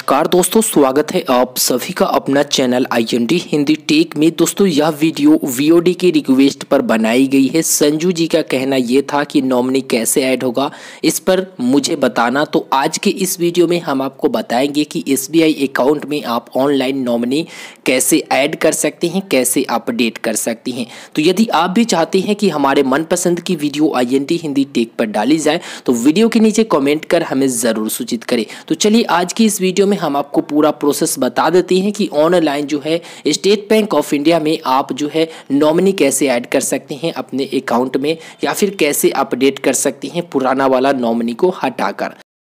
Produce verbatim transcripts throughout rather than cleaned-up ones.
नमस्कार दोस्तों, स्वागत है आप सभी का अपना channel I N D Hindi tech में। दोस्तों यह वीडियो वी ओ डी की रिक्वेस्ट पर बनाई गई है। संजू जी का कहना यह था कि नॉमिनी कैसे ऐड होगा, इस पर मुझे बताना। तो आज के इस वीडियो में हम आपको बताएंगे कि एस बी आई अकाउंट में आप ऑनलाइन नॉमिनी कैसे ऐड कर सकते हैं, कैसे अपडेट कर सकते हैं। तो यदि आप भी चाहते हैं कि हमारे मनपसंद की video I N D Hindi tech पर डाली जाए तो वीडियो के नीचे कॉमेंट कर हमें ज़रूर सूचित करें। तो चलिए आज की इस वीडियो में हम आपको पूरा प्रोसेस बता देते हैं कि ऑनलाइन जो है स्टेट बैंक ऑफ इंडिया में आप जो है नॉमिनी कैसे ऐड कर सकते हैं अपने अकाउंट में, या फिर कैसे अपडेट कर सकते हैं पुराना वाला नॉमिनी को हटाकर।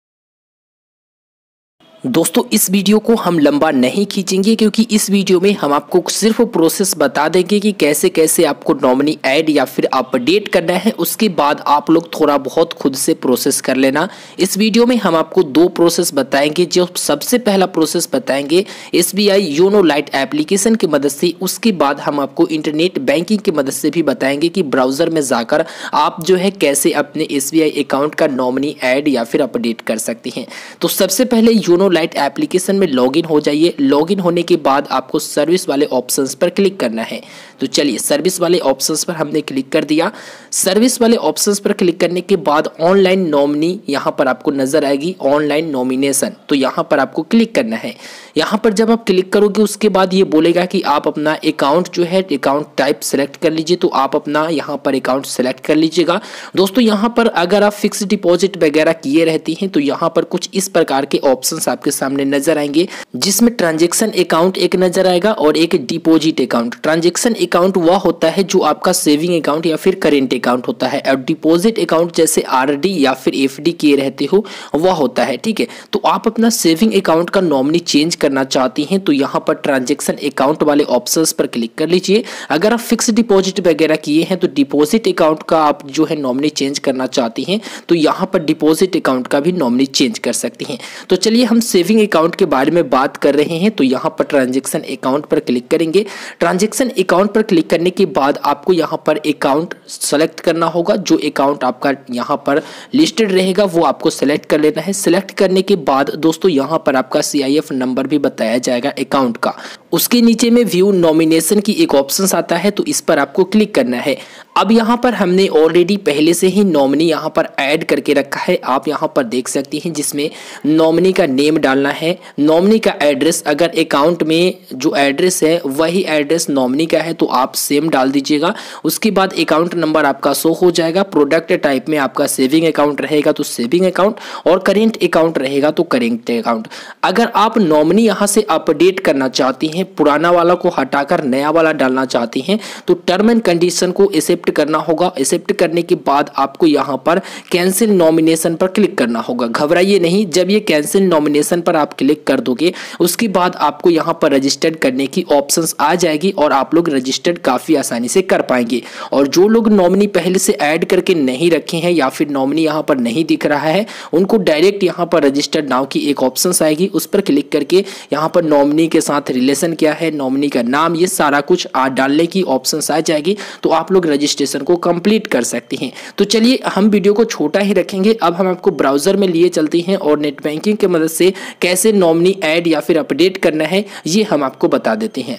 दोस्तों इस वीडियो को हम लंबा नहीं खींचेंगे, क्योंकि इस वीडियो में हम आपको सिर्फ प्रोसेस बता देंगे कि कैसे कैसे आपको नॉमिनी ऐड या फिर अपडेट करना है। उसके बाद आप लोग थोड़ा बहुत खुद से प्रोसेस कर लेना। इस वीडियो में हम आपको दो प्रोसेस बताएंगे। जो सबसे पहला प्रोसेस बताएंगे S B I YONO lite application की मदद से, उसके बाद हम आपको इंटरनेट बैंकिंग की मदद से भी बताएंगे कि ब्राउजर में जाकर आप जो है कैसे अपने एस बी आई अकाउंट का नॉमिनी ऐड या फिर अपडेट कर सकते हैं। तो सबसे पहले योनो लाइट एप्लीकेशन में लॉगिन हो जाइए। लॉगिन होने के बाद आपको सर्विस वाले ऑप्शंस पर क्लिक करना है। तो चलिए सर्विस वाले ऑप्शंस पर हमने क्लिक कर दिया। सर्विस वाले ऑप्शंस पर क्लिक करने के बाद ऑनलाइन नॉमिनी यहां पर आपको नजर आएगी, ऑनलाइन नॉमिनेशन। तो यहां पर आपको क्लिक करना है। यहां पर जब आप क्लिक करोगे उसके बाद ये बोलेगा कि आप अपना अकाउंट जो है अकाउंट टाइप सेलेक्ट कर लीजिए। तो आप अपना यहां पर अकाउंट सेलेक्ट कर लीजिएगा। दोस्तों यहां पर अगर आप फिक्स डिपॉजिट वगैरह किए रहती हैं तो यहां पर कुछ इस प्रकार के ऑप्शंस आपके सामने नजर आएंगे, जिसमें ट्रांजैक्शन अकाउंट एक नजर आएगा और एक डिपॉजिट अकाउंट। ट्रांजैक्शन अकाउंट वह होता है जो आपका सेविंग अकाउंट या फिर करेंट अकाउंट होता है, और डिपॉजिट अकाउंट जैसे आर डी या फिर एफ डी किए रहते हो वह होता है। ठीक है, तो आप अपना सेविंग अकाउंट का नॉमिनी चेंज करना चाहती हैं तो यहां पर ट्रांजैक्शन अकाउंट वाले ऑप्शंस पर क्लिक कर लीजिए। अगर आप फिक्स डिपॉजिट वगैरह किए हैं तो डिपॉजिट अकाउंट का आप जो है नॉमिनी चेंज करना चाहती हैं तो यहां पर डिपॉजिट अकाउंट का भी नॉमिनी चेंज कर सकती हैं। तो चलिए हम सेविंग अकाउंट के बारे में बात कर रहे हैं। तो यहां पर ट्रांजैक्शन अकाउंट पर क्लिक करेंगे। ट्रांजैक्शन अकाउंट पर क्लिक करने के बाद आपको यहां पर अकाउंट सेलेक्ट करना होगा। जो अकाउंट आपका यहां पर लिस्टेड रहेगा वो आपको सेलेक्ट कर लेना है। सेलेक्ट करने के बाद दोस्तों यहां पर आपका सी आई एफ नंबर भी बताया जाएगा अकाउंट का। उसके नीचे में व्यू नॉमिनेशन की एक ऑप्शन आता है, तो इस पर आपको क्लिक करना है। अब यहाँ पर हमने ऑलरेडी पहले से ही नॉमिनी यहाँ पर ऐड करके रखा है, आप यहाँ पर देख सकते हैं, जिसमें नॉमिनी का नेम डालना है, नॉमिनी का एड्रेस। अगर अकाउंट में जो एड्रेस है वही एड्रेस नॉमिनी का है तो आप सेम डाल दीजिएगा। उसके बाद अकाउंट नंबर आपका शो हो जाएगा। प्रोडक्ट टाइप में आपका सेविंग अकाउंट रहेगा तो सेविंग अकाउंट, और करेंट अकाउंट रहेगा तो करेंट अकाउंट। अगर आप नॉमिनी यहाँ से अपडेट करना चाहती हैं, पुराना वाला को हटाकर नया वाला डालना चाहती हैं, तो टर्म एंड कंडीशन को एक्सेप्ट करना होगा। एक्सेप्ट करने के बाद आपको यहाँ पर कैंसिल नॉमिनेशन पर क्लिक करना होगा। घबराइए नहीं, जब ये कैंसिल नॉमिनेशन पर आप क्लिक कर दोगे उसके बाद आपको यहाँ पर रजिस्टर्ड करने की ऑप्शंस आ जाएगी और आप लोग रजिस्टर्ड काफी आसानी से कर पाएंगे। और जो लोग नॉमिनी पहले से ऐड करके नहीं रखे हैं या फिर नॉमिनी यहाँ पर नहीं दिख रहा है, उनको डायरेक्ट यहाँ पर रजिस्टर्ड नाउ की एक ऑप्शंस आएगी, उस पर क्लिक करके यहाँ पर नॉमिनी के साथ रिलेशन क्या है, नॉमिनी का नाम, ये सारा कुछ डालने की ऑप्शंस आ जाएगी। तो आप लोग रजिस्ट्रेशन को कंप्लीट कर सकते हैं। तो चलिए हम वीडियो को छोटा ही रखेंगे। अब हम आपको ब्राउजर में लिए चलते हैं और नेट बैंकिंग की मदद से कैसे नॉमिनी ऐड या फिर अपडेट करना है ये हम आपको बता देते हैं।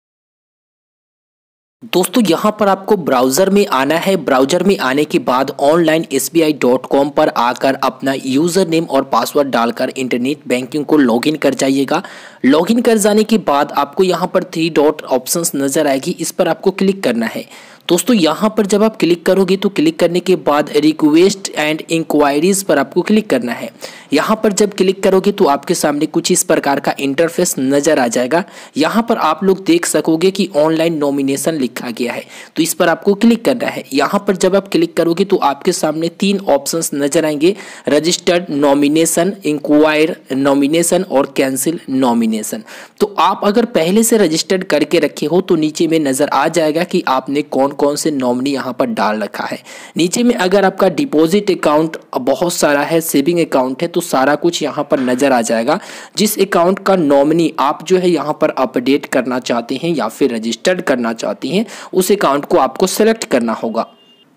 दोस्तों यहाँ पर आपको ब्राउज़र में आना है। ब्राउज़र में आने के बाद online S B I dot com पर आकर अपना यूज़र नेम और पासवर्ड डालकर इंटरनेट बैंकिंग को लॉगिन कर जाइएगा। लॉगिन कर जाने के बाद आपको यहाँ पर थ्री डॉट ऑप्शंस नज़र आएगी, इस पर आपको क्लिक करना है। दोस्तों यहाँ पर जब आप क्लिक करोगे तो क्लिक करने के बाद रिक्वेस्ट एंड इंक्वायरीज पर आपको क्लिक करना है। यहाँ पर जब क्लिक करोगे तो आपके सामने कुछ इस प्रकार का इंटरफेस नजर आ जाएगा। यहाँ पर आप लोग देख सकोगे कि ऑनलाइन नॉमिनेशन लिखा गया है, तो इस पर आपको क्लिक करना है। यहाँ पर जब आप क्लिक करोगे तो आपके सामने तीन ऑप्शंस नजर आएंगे, रजिस्टर्ड नॉमिनेशन, इंक्वायर नॉमिनेशन और कैंसिल नॉमिनेशन। तो आप अगर पहले से रजिस्टर्ड करके रखे हो तो नीचे में नजर आ जाएगा कि आपने कौन कौन से नॉमिनी यहाँ पर डाल रखा है। नीचे में अगर आपका डिपॉजिट अकाउंट बहुत सारा है, सेविंग अकाउंट है, तो सारा कुछ यहाँ पर नजर आ जाएगा। जिस अकाउंट का नॉमिनी आप जो है यहाँ पर अपडेट करना चाहते हैं या फिर रजिस्टर्ड करना चाहती हैं, उस अकाउंट को आपको सेलेक्ट करना होगा।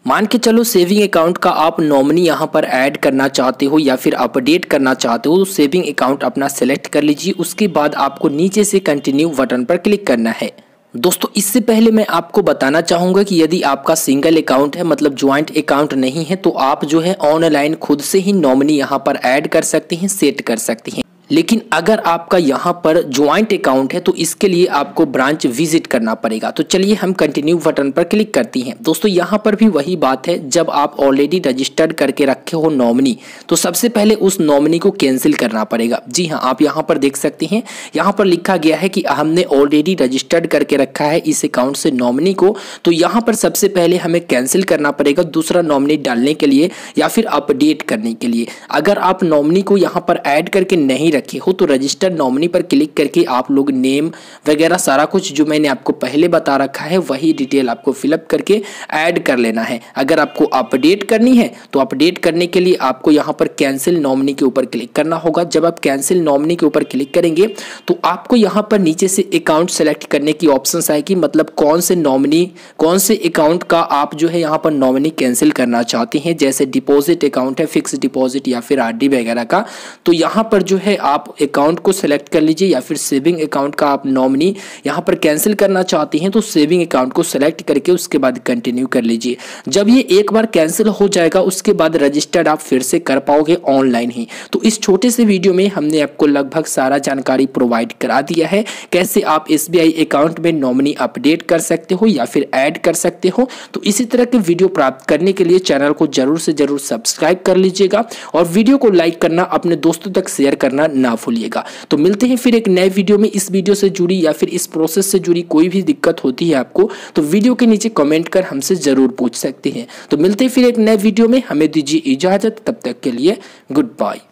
मान के चलो सेविंग अकाउंट का आप नॉमिनी यहाँ पर ऐड करना चाहते हो या फिर अपडेट करना चाहते हो, तो सेविंग अकाउंट अपना सेलेक्ट कर लीजिए। उसके बाद आपको नीचे से कंटिन्यू बटन पर क्लिक करना है। दोस्तों इससे पहले मैं आपको बताना चाहूँगा कि यदि आपका सिंगल अकाउंट है, मतलब ज्वाइंट अकाउंट नहीं है, तो आप जो है ऑनलाइन खुद से ही नॉमिनी यहाँ पर ऐड कर सकते हैं, सेट कर सकते हैं। लेकिन अगर आपका यहाँ पर ज्वाइंट अकाउंट है तो इसके लिए आपको ब्रांच विजिट करना पड़ेगा। तो चलिए हम कंटिन्यू बटन पर क्लिक करती हैं। दोस्तों यहाँ पर भी वही बात है, जब आप ऑलरेडी रजिस्टर्ड करके रखे हो नॉमिनी, तो सबसे पहले उस नॉमिनी को कैंसिल करना पड़ेगा। जी हाँ, आप यहाँ पर देख सकते हैं, यहाँ पर लिखा गया है कि हमने ऑलरेडी रजिस्टर्ड करके रखा है इस अकाउंट से नॉमिनी को, तो यहाँ पर सबसे पहले हमें कैंसिल करना पड़ेगा दूसरा नॉमिनी डालने के लिए या फिर अपडेट करने के लिए। अगर आप नॉमिनी को यहाँ पर ऐड करके नहीं रखे हो तो रजिस्टर्ड नॉमिनी पर क्लिक करके आप लोग नेम वगैरह सारा कुछ जो मैंने आपको पहले बता रखा है वही डिटेल आपको फिलअप करके ऐड कर लेना है। अगर आपको अपडेट करनी है तो अपडेट करने के लिए आपको यहाँ पर कैंसिल नॉमिनी के ऊपर क्लिक करना होगा। जब आप कैंसिल नॉमिनी के ऊपर क्लिक करेंगे तो आपको यहाँ पर नीचे से अकाउंट सेलेक्ट करने की ऑप्शन आएगी, मतलब कौन से नॉमिनी कौन से अकाउंट का आप जो है यहाँ पर नॉमिनी कैंसिल करना चाहते हैं। जैसे डिपॉजिट अकाउंट है, फिक्स डिपॉजिट या फिर आरडी वगैरह का, तो यहाँ पर जो है आप अकाउंट को सेलेक्ट कर लीजिए। या फिर सेविंग अकाउंट का आप नॉमिनी यहाँ पर कैंसिल करना चाहते हैं तो सेविंग अकाउंट को सेलेक्ट करके उसके बाद कंटिन्यू कर लीजिए। जब ये एक बार कैंसिल हो जाएगा उसके बाद रजिस्टर्ड आप फिर से कर पाओगे ऑनलाइन ही। तो इस छोटे से वीडियो में हमने आपको लगभग सारा जानकारी प्रोवाइड करा दिया है, कैसे आप एसबीआई अकाउंट में नॉमिनी अपडेट कर सकते हो या फिर ऐड कर सकते हो। तो इसी तरह के वीडियो प्राप्त करने के लिए चैनल को जरूर से जरूर सब्सक्राइब कर लीजिएगा और वीडियो को लाइक करना, अपने दोस्तों तक शेयर करना ना भूलिएगा। तो मिलते हैं फिर एक नए वीडियो में। इस वीडियो से जुड़ी या फिर इस प्रोसेस से जुड़ी कोई भी दिक्कत होती है आपको तो वीडियो के नीचे कमेंट कर हमसे जरूर पूछ सकते हैं। तो मिलते हैं फिर एक नए वीडियो में, हमें दीजिए इजाजत, तब तक के लिए गुड बाय।